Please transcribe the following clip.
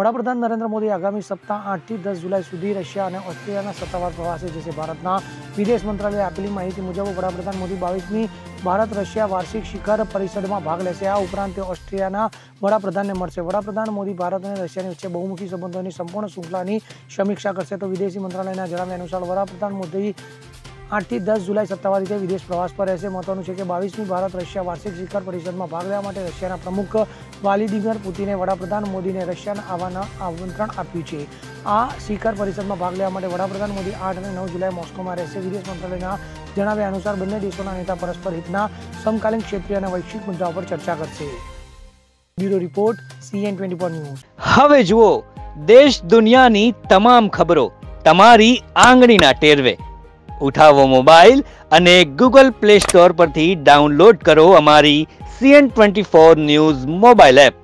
વડાપ્રધાન નરેન્દ્ર મોદી આગામી સપ્તાહ 8 થી 10 જુલાઈ સુધી રશિયા અને ઓસ્ટ્રિયાના સત્તાવાર પ્રવાસે જશે। ભારતના વિદેશ મંત્રાલયે આપેલી માહિતી મુજબ વડાપ્રધાન મોદી 22મી ભારત રશિયા વાર્ષિક શિખર પરિષદમાં ભાગ લેશે। આ ઉપરાંત તે ઓસ્ટ્રિયાના વડાપ્રધાનને મળશે। વડાપ્રધાન મોદી ભારત અને રશિયાની વચ્ચે બહુમુખી સંબંધોની સંપૂર્ણ શૃંખલાની સમીક્ષા કરશે। તો વિદેશી મંત્રાલયના જણાવ્યા અનુસાર વડાપ્રધાન મોદી 8 થી 10 જુલાઈ સત્તાવાર રીતે વિદેશ પ્રવાસ પર રહેશે। મહત્વનું છે કે 22મી ભારત રશિયા વાર્ષિક શિખર પરિષદમાં ભાગ લેવા માટે રશિયાના પ્રમુખ વ્લાદિમીર પુતિને વડાપ્રધાન મોદીને રશિયાના આવવાના આમંત્રણ આપ્યું છે। આ શિખર પરિષદમાં ભાગ લેવા માટે વડાપ્રધાન મોદી 8 અને 9 જુલાઈ મોસ્કોમાં રહેશે। વિદેશ મંત્રાલયના જણાવ્યા અનુસાર બંને દેશોના નેતા પરસ્પર હિતના સમકાલીન ક્ષેત્રીય અને વૈશ્વિક મુદ્દાઓ પર ચર્ચા કરશે। Bureau report CN24 news. હવે જુઓ દેશ દુનિયાની તમામ ખબરો તમારી આંગળીના ટેરવે। ઉઠાવો મોબાઈલ અને ગૂગલ પ્લે સ્ટોર પરથી ડાઉનલોડ કરો અમારી CN24 ન્યૂઝ મોબાઈલ એપ।